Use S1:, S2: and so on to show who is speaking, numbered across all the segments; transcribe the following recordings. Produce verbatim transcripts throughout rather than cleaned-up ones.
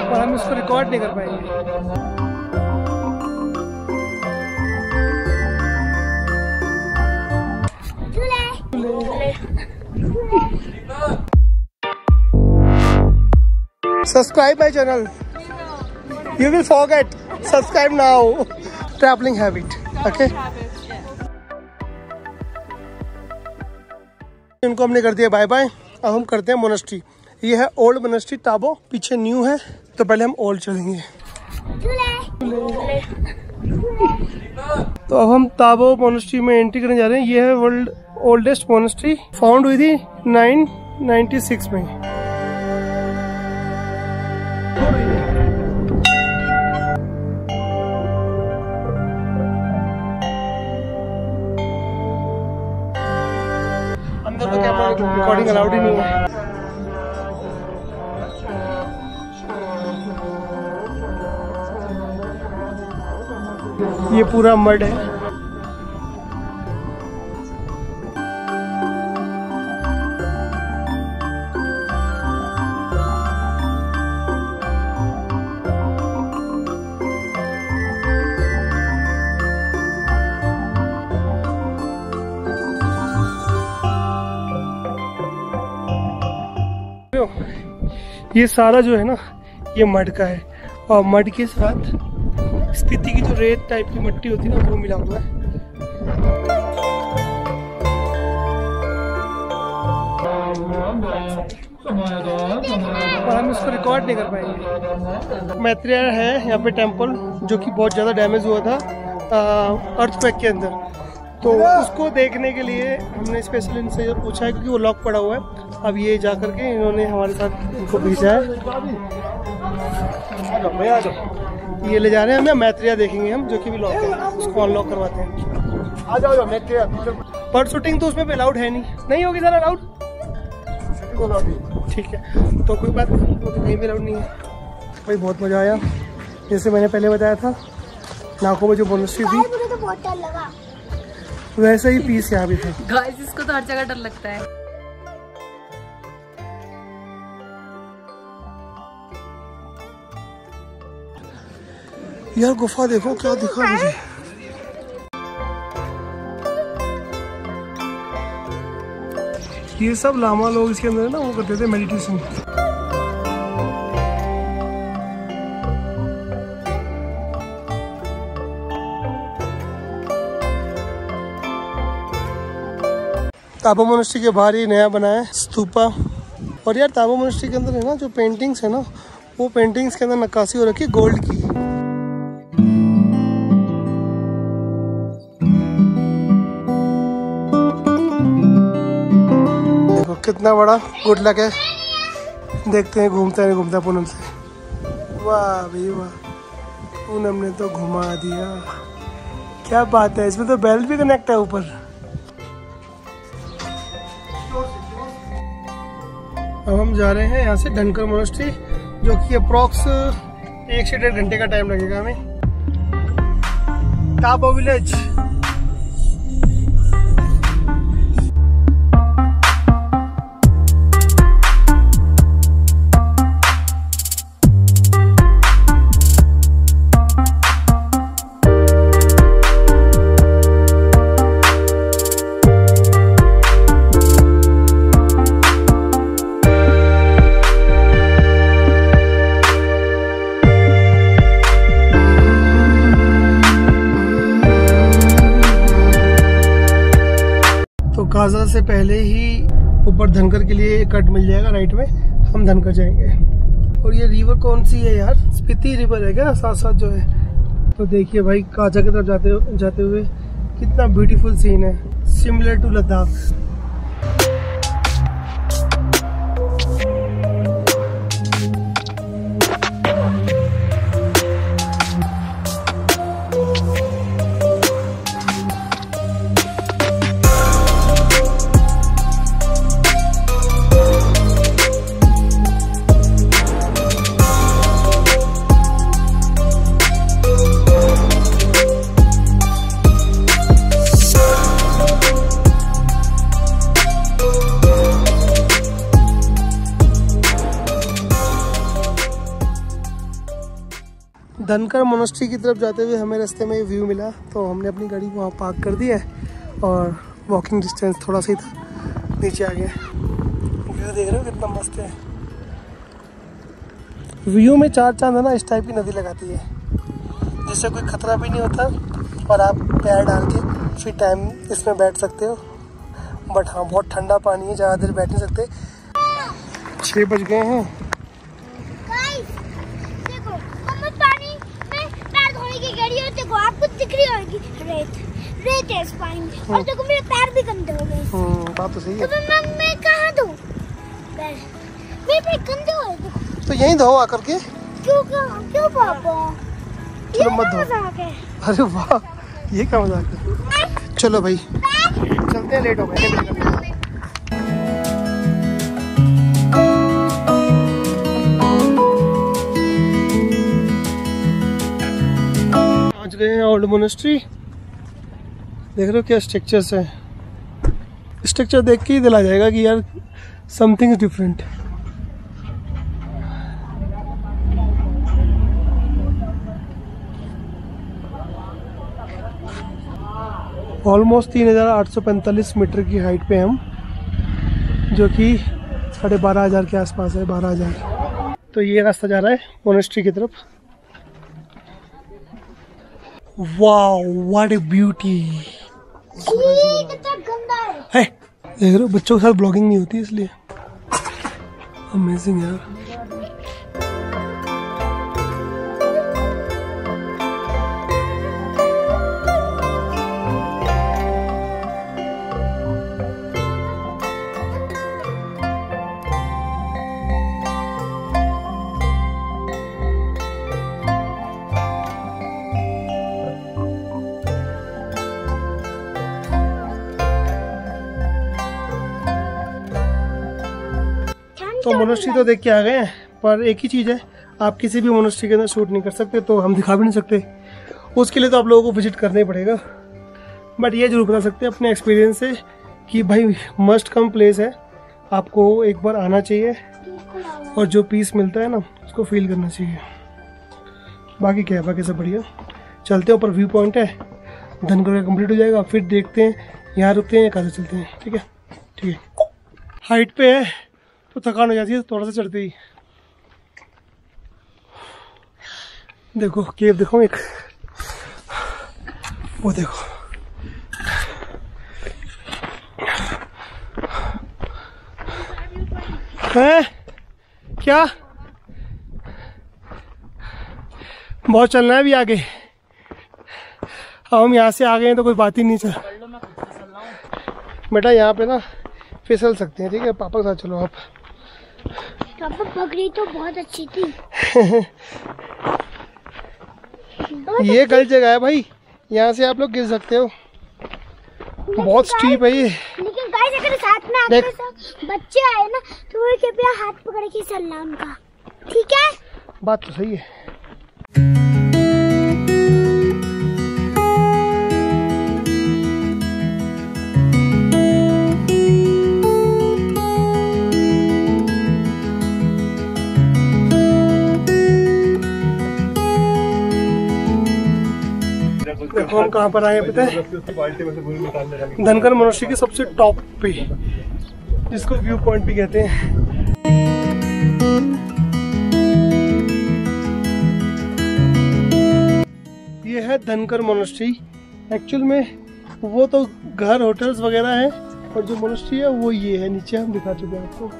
S1: और हम इसको रिकॉर्ड नहीं कर पाएंगे। Subscribe my channel. You will forget. Subscribe now. Traveling habit. Okay. इनको हमने कर दिया बाय बाय। अब हम करते हैं मोनेस्ट्री। ये है ओल्ड मोनेस्ट्री ताबो, पीछे न्यू है, तो पहले हम ओल्ड चलेंगे। तो अब हम ताबो मोनेस्ट्री में एंट्री करने जा रहे हैं। ये है वर्ल्ड ओल्डेस्ट मोनेस्ट्री, फाउंड हुई थी नाइन नाइन्टी सिक्स में। अंदर तो कैमरा रिकॉर्डिंग अलाउड ही नहीं है। ये पूरा मड है। ये सारा जो है ना, ये मड का है, और मड के साथ स्पीति की जो रेत टाइप की मिट्टी होती है ना, वो मिला हुआ है। और हम इसको रिकॉर्ड नहीं कर पाएंगे। मैत्रेय है यहाँ पे टेम्पल, जो कि बहुत ज़्यादा डैमेज हुआ था अर्थक्वेक के अंदर, तो उसको देखने के लिए हमने स्पेशल इनसे जो पूछा है, क्योंकि वो लॉक पड़ा हुआ है। अब ये जा करके इन्होंने हमारे साथ इनको भेजा है। ये ले जा रहे हैं हमें, मैत्रेय देखेंगे हम, जो कि भी लॉक है, उसको अनलॉक करवाते हैं। आ जाओ मैत्रेय। पर शूटिंग तो उसमें भी अलाउड है नहीं, नहीं होगी सर अलाउड? ठीक है, तो कोई बात नहीं, वो तो कहीं भी अलाउड नहीं है। भाई बहुत मज़ा आया, जैसे मैंने पहले बताया था, नाकों में जो मोनेस्ट्री थी वैसे ही पीस यहाँ भी थे।
S2: गाइस, इसको तो हर जगह डर लगता है।
S1: यार गुफा देखो क्या दिखा मुझे। ये सब लामा लोग इसके अंदर है ना, वो करते थे मेडिटेशन। ताबो मोनेस्ट्री के बाहर ही नया बना है स्तूपा। और यार ताबो मोनेस्ट्री के अंदर है ना, जो पेंटिंग्स है ना, वो पेंटिंग्स के अंदर नक्काशी हो रखी है गोल्ड की। देखो कितना बड़ा गुड लक है। देखते हैं घूमता है घूमता पूनम से। वाह भाई वाह, पूनम ने तो घुमा दिया। क्या बात है, इसमें तो बेल भी कनेक्ट है ऊपर। अब हम जा रहे हैं यहाँ से धनकर मोनेस्ट्री, जो कि अप्रॉक्स एक से डेढ़ घंटे का टाइम लगेगा हमें। ताबो विलेज। काजा से पहले ही ऊपर धनकर के लिए कट मिल जाएगा राइट में, हम धनकर जाएंगे। और ये रिवर कौन सी है यार? स्पीति रिवर है क्या साथ साथ जो है? तो देखिए भाई, काजा की तरफ जाते जाते हुए कितना ब्यूटीफुल सीन है, similar to Ladakh. Dhankar monastery की तरफ जाते हुए हमें रास्ते में व्यू मिला, तो हमने अपनी गाड़ी वहाँ पार्क कर दी है और वॉकिंग डिस्टेंस थोड़ा सा ही था, नीचे आ गए। व्यू देख रहे हो कितना मस्त है। व्यू में चार चांद है ना, इस टाइप की नदी लगाती है जिससे कोई खतरा भी नहीं होता और आप पैर डाल के फिर टाइम इसमें बैठ सकते हो। बट हाँ, बहुत ठंडा पानी है, ज़्यादा देर बैठ नहीं सकते। छः बज गए हैं।
S3: देखो पानी में पैर धोने की गाड़ी है, देखो आपको दिख रही होगी रेत रेत है इस पानी में, और देखो मेरे पैर भी गंदे हो गए।
S1: हम्म, बात तो सही है।
S3: तो मैं मैं कहाँ दूँ पैर? मेरे पैर गंदे हो गए
S1: तो यहीं धो आकर के।
S3: क्यों क्यों पापा?
S1: चलो मत धो। अरे वाह, ये क्या मजाक है। चलो भाई चलते हैं, लेट हो गए। पहुंच गए हैं ओल्ड मोनेस्ट्री। देख रहे हो क्या स्ट्रक्चर्स है। स्ट्रक्चर देख के ही दिल आ जाएगा कि यार समथिंग इज डिफरेंट। ऑलमोस्ट तीन हज़ार आठ सौ पैंतालीस मीटर की हाइट पे हम, जो कि साढ़े बारह हज़ार के आसपास है, बारह हज़ार। तो ये रास्ता जा रहा है मोनेस्ट्री की तरफ। Wow, what a beauty.
S3: कितना गंदा है।
S1: है देख रहे हो, बच्चों के साथ ब्लॉगिंग नहीं होती इसलिए। अमेजिंग यार। तो मोनेस्ट्री तो देख के आ गए हैं, पर एक ही चीज़ है, आप किसी भी मोनेस्ट्री के अंदर शूट नहीं कर सकते, तो हम दिखा भी नहीं सकते। उसके लिए तो आप लोगों को विजिट करना ही पड़ेगा। बट ये जरूर बता सकते हैं अपने एक्सपीरियंस से कि भाई मस्ट कम प्लेस है, आपको एक बार आना चाहिए और जो पीस मिलता है ना उसको फील करना चाहिए। बाकी क्या है, बाकी सब बढ़िया। चलते हैं ऊपर, व्यू पॉइंट है, धनकर का कंप्लीट हो जाएगा, फिर देखते हैं यहाँ रुकते हैं या कहाँ चलते हैं। ठीक है ठीक है। हाइट पे है तो थकान हो जाती है थोड़ा सा चढ़ते ही। देखो केव देखो, एक वो देखो, है क्या बहुत चलना है अभी आगे। हम यहाँ से आ गए हैं तो कोई बात ही नहीं चल। बेटा यहाँ पे ना फिसल सकते हैं, ठीक है, पापा के साथ चलो आप।
S3: पापा पकड़ी तो बहुत अच्छी थी।
S1: ये गलत जगह है भाई, यहाँ से आप लोग गिर सकते हो, बहुत स्टीप है ये।
S3: लेकिन गाइस अगर साथ में आपके साथ बच्चे आए ना तो वो कृपया हाथ पकड़ के चलना उनका, ठीक है?
S1: बात तो सही है। देखो हम कहाँ पर आए पता है, धनकर मोनेस्ट्री के सबसे टॉप पे, जिसको व्यू पॉइंट भी कहते हैं। ये है धनकर मोनेस्ट्री। एक्चुअल में वो तो घर होटल्स वगैरह है, और जो मोनेस्ट्री है वो ये है, नीचे हम दिखा चुके हैं आपको।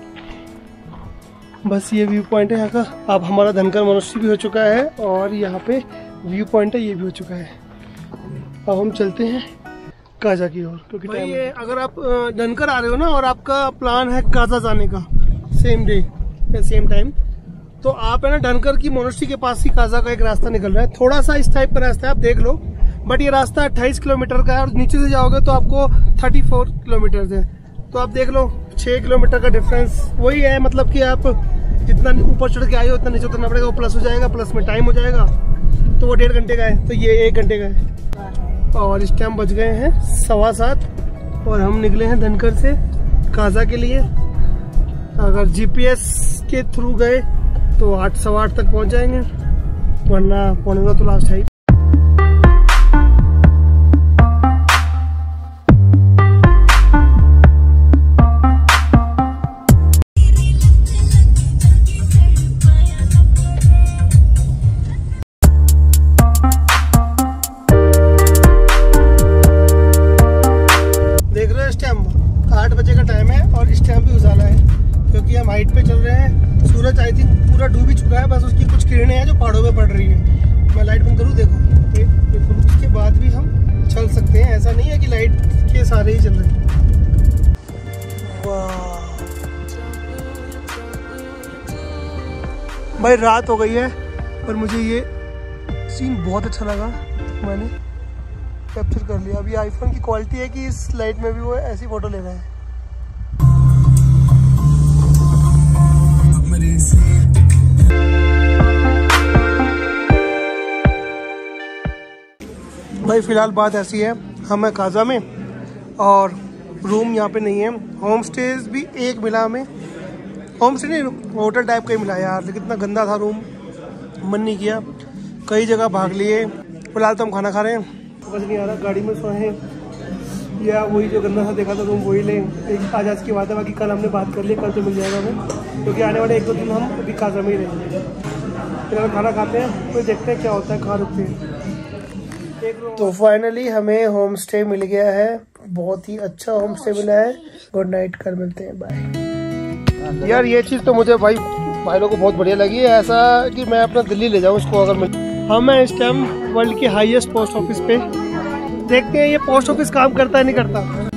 S1: बस ये व्यू पॉइंट है यहाँ का। अब हमारा धनकर मोनेस्ट्री भी हो चुका है और यहाँ पे व्यू पॉइंट है, ये भी हो चुका है। अब हम चलते हैं काजा की ओर, क्योंकि भाई ये अगर आप धनकर आ रहे हो ना और आपका प्लान है काजा जाने का सेम डे या सेम टाइम, तो आप है ना धनकर की मोनेस्ट्री के पास ही काजा का एक रास्ता निकल रहा है। थोड़ा सा इस टाइप का रास्ता है, आप देख लो, बट ये रास्ता अट्ठाईस किलोमीटर का है और नीचे से जाओगे तो आपको चौंतीस किलोमीटर है। तो आप देख लो छः किलोमीटर का डिफरेंस वही है, मतलब कि आप जितना ऊपर चढ़ के आए हो उतना नीचे उतरना पड़ेगा, वो प्लस हो जाएगा, प्लस में टाइम हो जाएगा, तो वो डेढ़ घंटे का है, तो ये एक घंटे का है। और इस टाइम बज गए हैं सवा सात और हम निकले हैं धनकर से काजा के लिए। अगर जीपीएस के थ्रू गए तो आठ सवा आठ तक पहुंच जाएंगे, वरना पौने का तो लास्ट है। देख रहे हो इस टाइम आठ बजे का टाइम है और इस टाइम भी उजाला है क्योंकि हम हाइट पे चल रहे हैं। सूरज आई थिंक पूरा डूब ही चुका है, बस उसकी कुछ किरणें हैं जो पहाड़ों पे पड़ रही है। मैं लाइट बंद करूँ, देखो ये बिल्कुल, उसके बाद भी हम चल सकते हैं, ऐसा नहीं है कि लाइट के सारे ही चल रहे हैं। वाह भाई रात हो गई है पर मुझे ये सीन बहुत अच्छा लगा, मैंने कैप्चर कर लिया। अभी आईफोन की क्वालिटी है कि इस लाइट में भी वो ऐसी फोटो ले रहा है। भाई फिलहाल बात ऐसी है, हम हैं काजा में और रूम यहाँ पे नहीं है। होम स्टेज भी एक मिला हमें, होम स्टे नहीं होटल टाइप का ही मिला यार, लेकिन इतना गंदा था रूम, मन नहीं किया, कई जगह भाग लिए। फिलहाल तो हम खाना खा रहे हैं, समझ नहीं आ रहा गाड़ी में सोए या वही जो गंदा सा देखा था रूम वही लें। एक आज आज की बात है, बाकी कल हमने बात कर ली, कल तो मिल जाएगा हमें, क्योंकि आने वाले एक दो दिन हम अभी काजा में ही रहेंगे। फिलहाल खाना खाते हैं, फिर देखते हैं क्या होता है, कहाँ रुकते हैं। तो फाइनली हमें होम स्टे मिल गया है, बहुत ही अच्छा होम स्टे मिला है। गुड नाइट, कल मिलते हैं, बाय। यार ये चीज़ तो मुझे भाई भाई लोगों को बहुत बढ़िया लगी है, ऐसा कि मैं अपना दिल्ली ले जाऊँ इसको अगर मिल। हम हैं इस टाइम वर्ल्ड के हाईएस्ट पोस्ट ऑफिस पे, देखते हैं ये पोस्ट ऑफिस काम करता है नहीं करता।